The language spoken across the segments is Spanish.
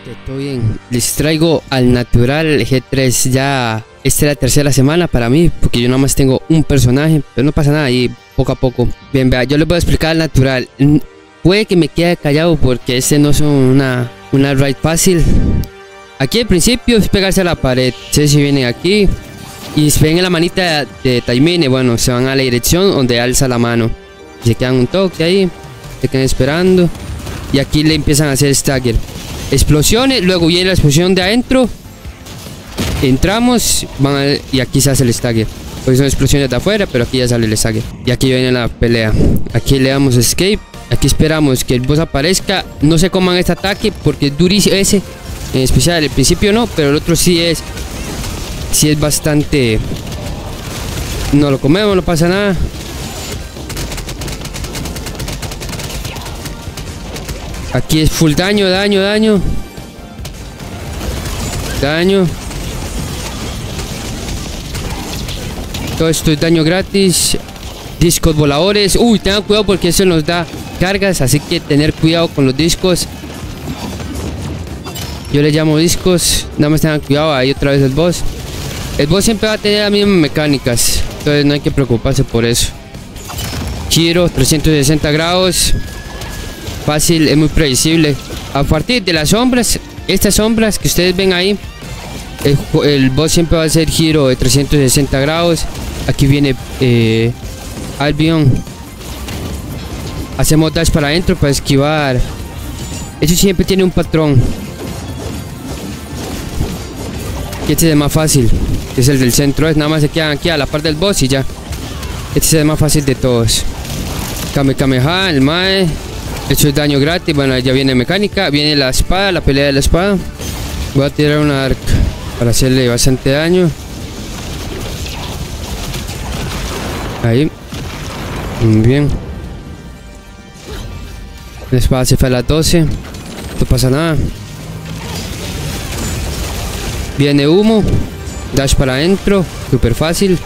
Todo bien, les traigo al natural G3. Ya esta es la tercera semana para mí, porque yo nada más tengo un personaje, pero no pasa nada, y poco a poco. Bien, vea, yo les voy a explicar al natural. Puede que me quede callado porque este no es una raid fácil. Aquí al principio es pegarse a la pared. Ustedes si vienen aquí y se ven en la manita de Taimine, bueno, se van a la dirección donde alza la mano, se quedan un toque ahí, se quedan esperando y aquí le empiezan a hacer stagger, explosiones. Luego viene la explosión de adentro, entramos, y aquí se hace el stagger, porque son explosiones de afuera, pero aquí ya sale el stagger. Y aquí viene la pelea. Aquí le damos escape, aquí esperamos que el boss aparezca. No se coman este ataque porque es durísimo. Ese en especial, el principio no, pero el otro sí es bastante. No lo comemos, no pasa nada. Aquí es full daño. Todo esto es daño gratis. Discos voladores. Uy, tengan cuidado porque eso nos da cargas, así que tener cuidado con los discos. Yo le llamo discos. Nada más tengan cuidado. Ahí otra vez el boss. El boss siempre va a tener las mismas mecánicas, entonces no hay que preocuparse por eso. Giro 360 grados. Fácil, es muy predecible. A partir de las sombras, estas sombras que ustedes ven ahí, el boss siempre va a hacer giro de 360 grados. Aquí viene Albion. Hacemos dash para adentro para esquivar. Eso siempre tiene un patrón. Este es el más fácil, que es el del centro. Nada más se quedan aquí a la par del boss y ya. Este es el más fácil de todos. Kamehameha, el Mae. Hecho daño gratis. Bueno, ya viene mecánica. Viene la espada, la pelea de la espada. Voy a tirar una arc para hacerle bastante daño. Ahí. Muy bien. La espada se fue a las 12. No pasa nada. Viene humo, dash para adentro, súper fácil.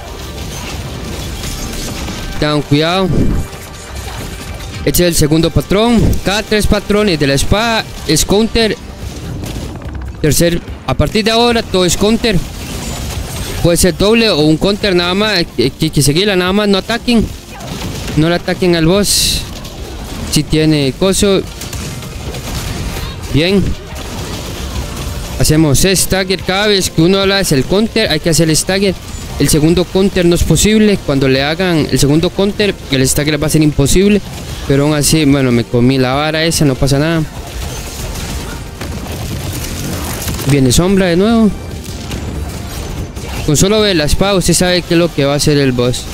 Tengan cuidado. Este es el segundo patrón. Cada 3 patrones de la espada es counter. A partir de ahora todo es counter. Puede ser doble o un counter nada más. Que seguirla nada más, no ataquen. No le ataquen al boss. Si tiene coso. Bien. Hacemos stagger cada vez que uno habla es el counter, hay que hacer stagger. El segundo counter no es posible. Cuando le hagan el segundo counter, el stagger va a ser imposible. Pero aún así, bueno, me comí la vara esa, no pasa nada. Viene sombra de nuevo. Con solo ver la espada, usted sabe qué es lo que va a hacer el boss.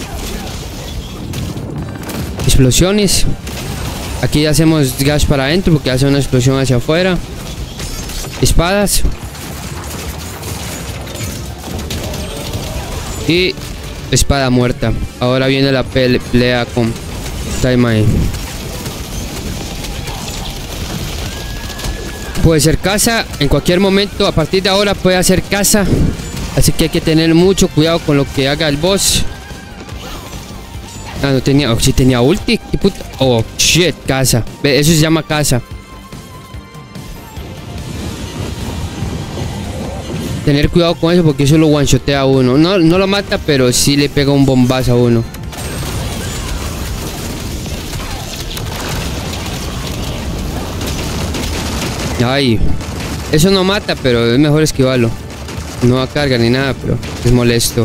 Explosiones. Aquí hacemos gas para adentro porque hace una explosión hacia afuera. Espadas. Y espada muerta. Ahora viene la pelea con Taimine. Puede ser casa en cualquier momento. A partir de ahora puede hacer casa, así que hay que tener mucho cuidado con lo que haga el boss. Ah, no tenía. Oh, sí tenía ulti. ¿Qué puta? Oh, shit, casa. Eso se llama casa. Tener cuidado con eso porque eso lo one-shotea a uno. No lo mata, pero sí le pega un bombazo a uno. Ay, eso no mata, pero es mejor esquivarlo. No va a cargar ni nada, pero es molesto.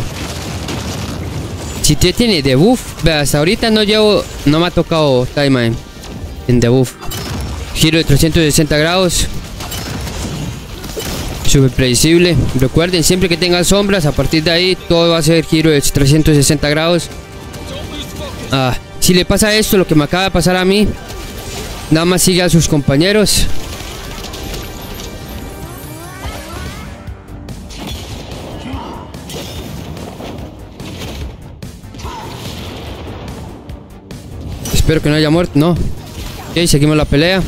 Si usted tiene debuff, vea, hasta ahorita no me ha tocado Taimine en debuff. Giro de 360 grados. Súper predecible. Recuerden, siempre que tengan sombras, a partir de ahí todo va a ser giro de 360 grados. Si le pasa esto, lo que me acaba de pasar a mí, nada más sigue a sus compañeros. Espero que no haya muerto, no. Ok, seguimos la pelea.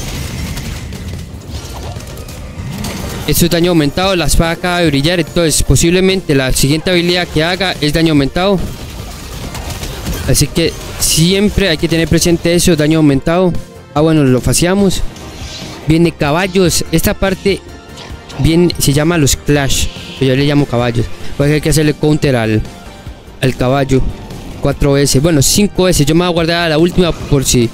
Esto es daño aumentado, la espada acaba de brillar, entonces posiblemente la siguiente habilidad que haga es daño aumentado. Así que siempre hay que tener presente eso, daño aumentado. Ah, bueno, lo faciamos. Viene caballos. Esta parte bien se llama los clash, pero yo le llamo caballos. Pues hay que hacerle counter al caballo 4 veces, bueno 5 veces. Yo me voy a guardar a la última por si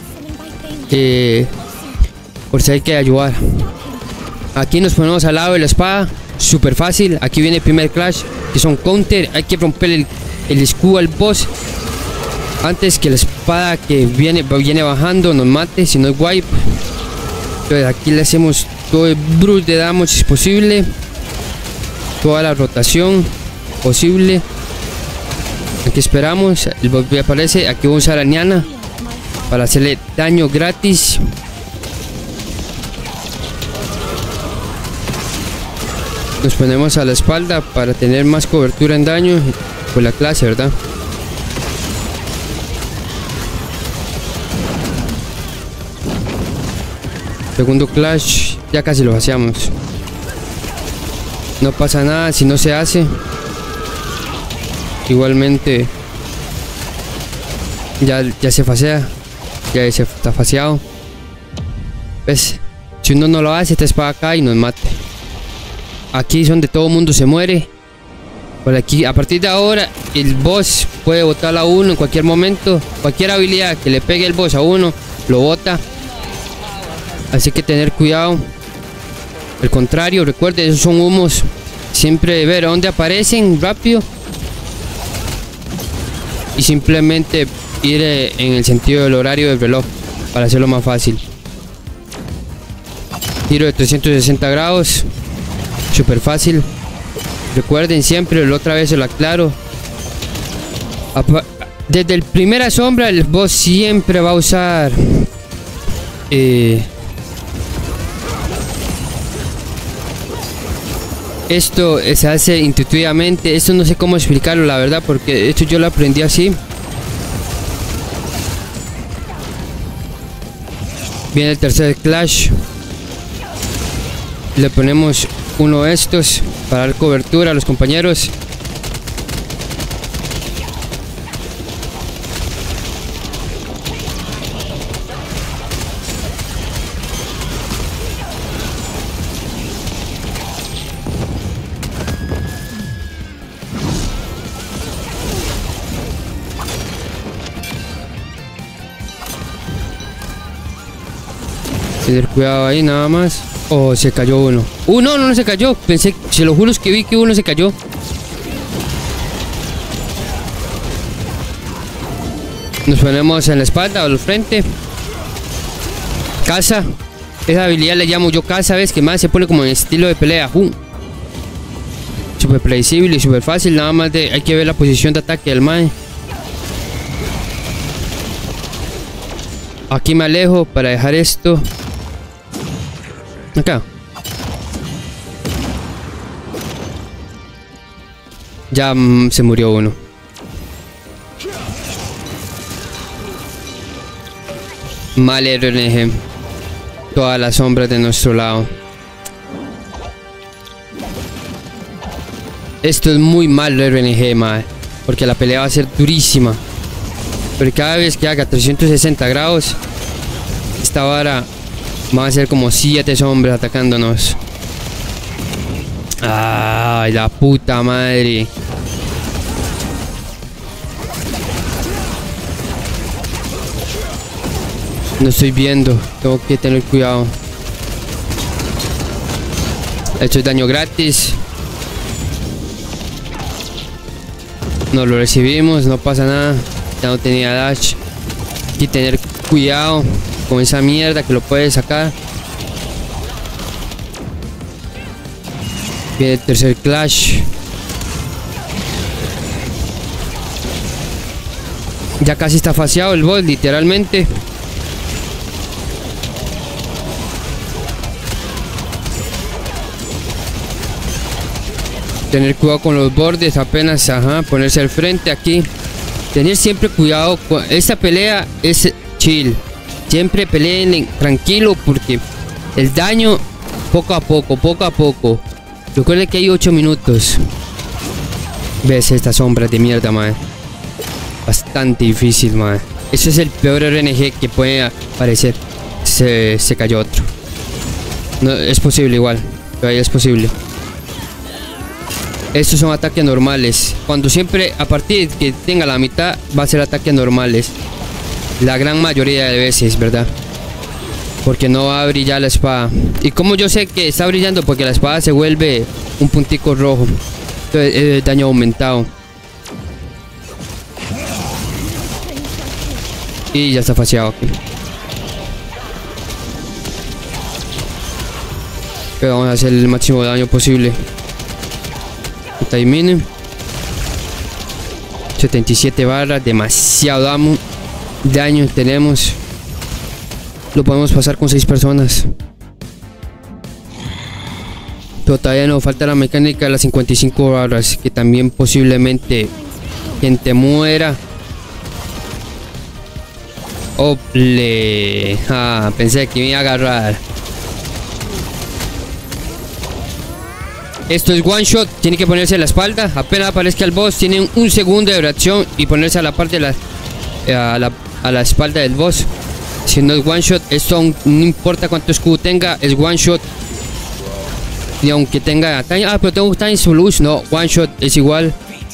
hay que ayudar. Aquí nos ponemos al lado de la espada, súper fácil. Aquí viene el primer clash, que son counter. Hay que romper el escudo al boss antes que la espada que viene bajando nos mate, si no es wipe. Entonces aquí le hacemos todo el brush de damage posible, toda la rotación posible. Aquí esperamos, el boss aparece. Aquí vamos a usar a Niana para hacerle daño gratis. Nos ponemos a la espalda para tener más cobertura en daño por la clase, ¿verdad? Segundo clash, ya casi lo hacíamos. No pasa nada si no se hace. Igualmente ya se facea. Ya se está faseado. ¿Ves? Si uno no lo hace, esta espada acá y nos mate. Aquí es donde todo el mundo se muere. Por aquí, a partir de ahora, el boss puede botar a uno en cualquier momento. Cualquier habilidad que le pegue el boss a uno, lo bota. Así que tener cuidado. Al contrario, recuerde, esos son humos. Siempre ver a dónde aparecen rápido. Y simplemente ir en el sentido del horario del reloj para hacerlo más fácil. Giro de 360 grados. Súper fácil. Recuerden siempre, la otra vez se lo aclaro. Desde el primera sombra el boss siempre va a usar esto se hace intuitivamente. Esto no sé cómo explicarlo, la verdad, porque esto yo lo aprendí así. Viene el tercer clash. Le ponemos uno de estos para dar cobertura a los compañeros. Tener cuidado ahí nada más. Oh, se cayó uno. No se cayó. Pensé, se lo juro que vi que uno se cayó. Nos ponemos en la espalda o en el frente. Caza. Esa habilidad le llamo yo caza, ¿ves? Que más se pone como en estilo de pelea. Súper predecible y súper fácil. Nada más hay que ver la posición de ataque del mae. Aquí me alejo para dejar esto acá. Ya se murió uno. Mal RNG. Todas las sombras de nuestro lado. Esto es muy mal RNG, madre. Porque la pelea va a ser durísima. Pero cada vez que haga 360 grados, esta vara va a ser como 7 sombras atacándonos. Ay, la puta madre. No estoy viendo. Tengo que tener cuidado. Esto es daño gratis. No lo recibimos, no pasa nada. Ya no tenía dash. Hay que tener cuidado con esa mierda que lo puede sacar. Viene el tercer clash. Ya casi está faseado el boss, literalmente. Tener cuidado con los bordes, apenas, ponerse al frente aquí. Tener siempre cuidado con esta pelea, es chill. Siempre peleen tranquilo porque el daño poco a poco. Recuerden que hay 8 minutos. Ves estas sombras de mierda, madre. Bastante difícil, madre. Eso es el peor RNG que puede aparecer. Se cayó otro. No, es posible igual. Todavía es posible. Estos son ataques normales. Cuando siempre, a partir de que tenga la mitad, va a ser ataques normales. La gran mayoría de veces, ¿verdad? Porque no va a brillar la espada. Y como yo sé que está brillando, porque la espada se vuelve un puntico rojo. Entonces es daño aumentado. Y ya está faciado aquí. Pero vamos a hacer el máximo daño posible. Timing 77 barras, demasiado daño tenemos. Lo podemos pasar con 6 personas. Pero todavía nos falta la mecánica de las 55 barras, que también posiblemente gente muera. Ople. Pensé que me iba a agarrar. Esto es one shot, tiene que ponerse a la espalda. Apenas aparezca el boss, tienen un segundo de reacción y ponerse a la parte de a la espalda del boss. Si no es one shot, esto no importa cuánto escudo tenga, es one shot. Y aunque tenga time, pero tengo time solution, no, one shot es igual.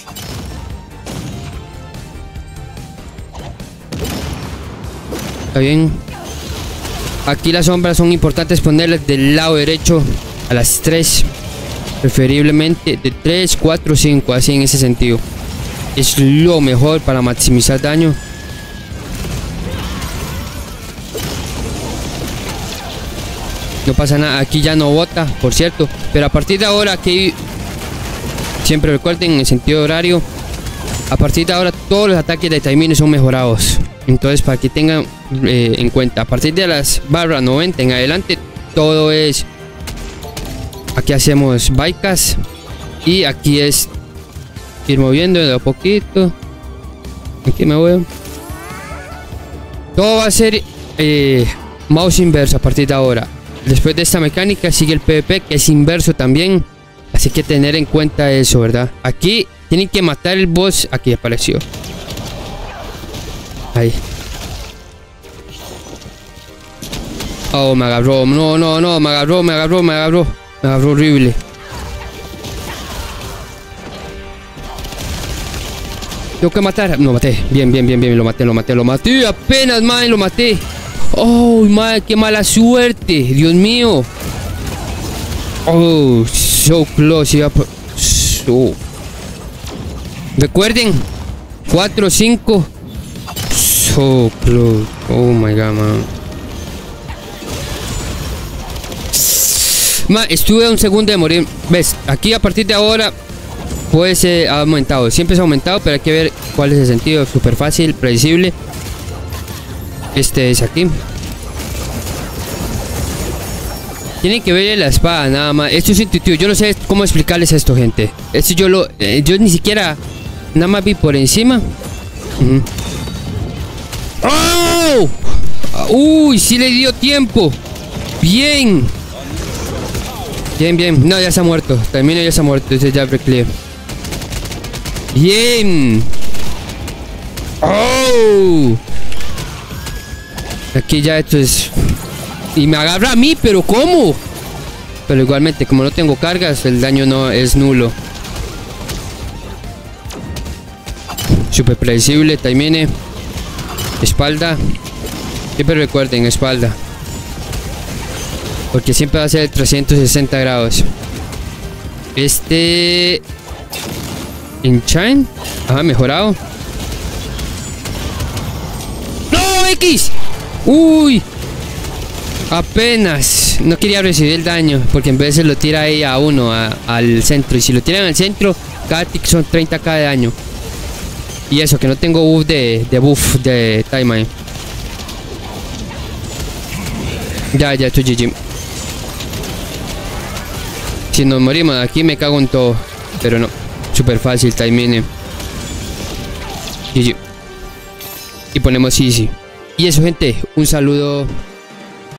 Está bien. Aquí las sombras son importantes ponerlas del lado derecho a las 3. Preferiblemente de 3, 4, 5, así en ese sentido. Es lo mejor para maximizar daño. No pasa nada, aquí ya no bota, por cierto. Pero a partir de ahora, que siempre recuerden en el sentido horario, a partir de ahora todos los ataques de timing son mejorados. Entonces para que tengan en cuenta, a partir de las barras 90 en adelante, todo es... Aquí hacemos bypass. Y aquí es ir moviendo de a poquito. Aquí me voy. Todo va a ser mouse inverso a partir de ahora. Después de esta mecánica sigue el PvP, que es inverso también. Así que tener en cuenta eso, ¿verdad? Aquí tienen que matar el boss. Aquí apareció. Ahí. Oh, me agarró. No, no, no. Me agarró. Me agarró horrible. Tengo que matar. No, maté. Bien. Lo maté. Apenas, man, lo maté. Oh, madre, qué mala suerte. Dios mío. Oh, so close. So. Recuerden. 4, 5. So close. Oh, my God, man. Estuve a un segundo de morir. ¿Ves? Aquí a partir de ahora puede ser aumentado. Siempre es aumentado, pero hay que ver cuál es el sentido. Súper fácil, predecible. Este es aquí. Tienen que ver la espada, nada más. Esto es intuitivo. Yo no sé cómo explicarles esto, gente. Esto yo ni siquiera... Nada más vi por encima. ¡Oh! Uy, sí le dio tiempo. Bien. Bien. No, ya se ha muerto. También ya se ha muerto. Ese ya clear. Bien. Oh. Aquí ya esto es... Y me agarra a mí, pero ¿cómo? Pero igualmente, como no tengo cargas, el daño no es nulo. Súper predecible. También espalda. Siempre recuerden, espalda. Porque siempre va a ser 360 grados. Enchant. Ajá, mejorado. ¡No, X! ¡Uy! Apenas. No quería recibir el daño. Porque en vez se lo tira ahí a uno, al centro. Y si lo tiran al centro, cada tick son 30k de daño. Y eso, que no tengo buff de time. Ya, esto es GG. Si nos morimos de aquí me cago en todo. Pero no, súper fácil, timing. GG. Y ponemos easy. Y eso, gente, un saludo.